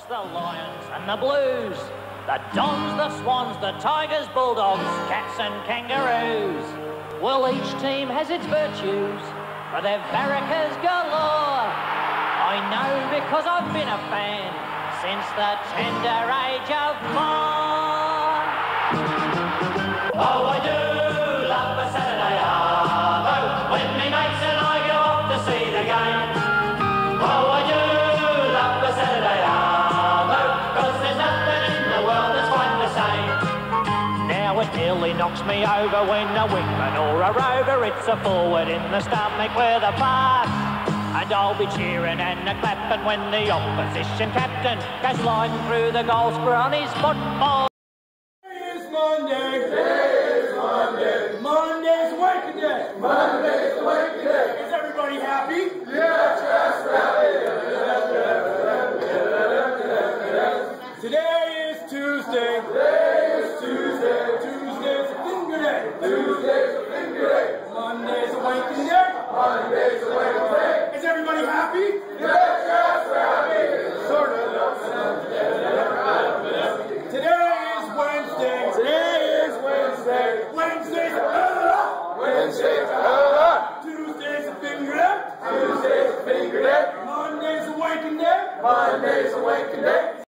the Lions and the Blues, the Dons, the Swans, the Tigers, Bulldogs, Cats and Kangaroos. Well, each team has its virtues, but they're barrackers galore. I know because I've been a fan since the tender age of 4. Oh, I do love a Saturday arvo, when me mates and I go off to see the game. Oh, I do love a Saturday arvo, 'cause there's nothing in the world that's quite the same. Now it nearly knocks me over when a wingman or a rover hits a forward in the stomach with a pass. And I'll be cheering and a-clapping when the opposition captain goes sliding through the goal square on his football. It's Monday.